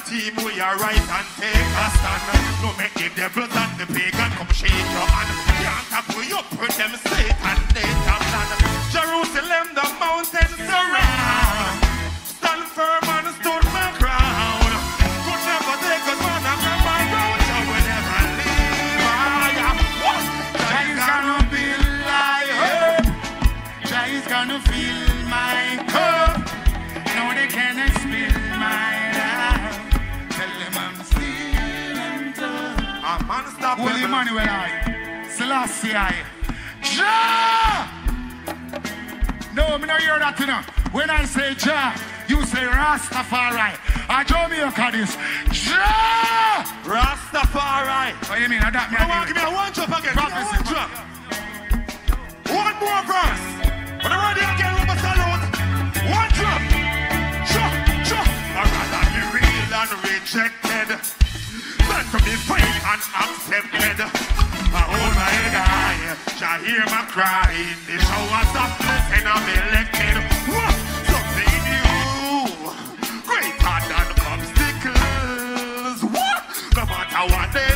team, we are right and take a stand. No make the devils and the pagan come shake your hand. Can't tackle you up with them Satan, they have land. Jerusalem, the mountains surround. Stand firm and stood my ground. Could never take us on a my road. So we never leave. Jah is gonna be alive. Jah is gonna feel my cup. No, they cannot spill my love. Tell them I'm still in love. A man stop. Holy Emmanuel I. Selassie I. Jah! No, me no hear that you know. When I say Jah, you say Rastafari. I Jamaica this. Jah! Rastafari. What you mean? That me. Come on, give me a one drop again. One drop. One more verse. When I'm ready again, let me salute. One drop. I'd rather be real and rejected than to be free and accepted. I hold my head high, shall hear my cry in the showers of blessing I'm elected. Something new, greater than obstacles. No matter what they